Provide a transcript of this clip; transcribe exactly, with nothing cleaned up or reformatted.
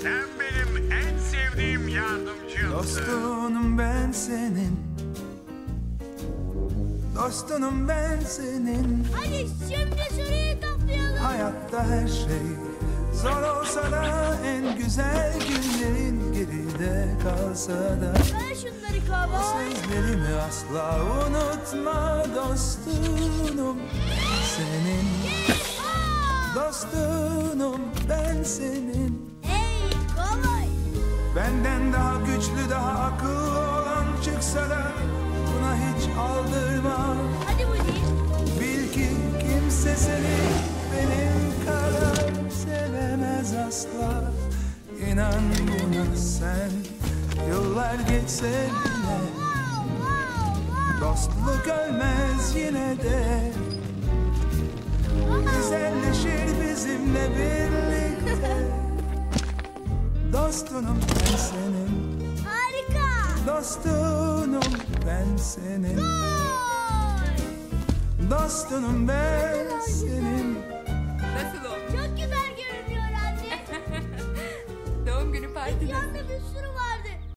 Sen benim en sevdiğim yardımcımsın. Dostunum ben senin. Dostunum ben senin. Hadi şimdi sürüyü toplayalım. Hayatta her şey zor olsa da en güzel günlerin geride kalsa da Ver şunları kovboy. sözlerimi asla unutma dostunum senin. Dostunum ben senin. Hey kovboy. Benden daha güçlü, daha akıllı olan çıksa da buna hiç aldırma. Hadi Woody. Bil ki kimse seni benim kadar sevemez asla. İnan buna sen, yıllar geçse bile dostluk ölmez yine de. Güzelleşir bizimle birlikte. Dostunum ben senin. Harika. Dostunum ben senin. Gol. Dostunum ben senin.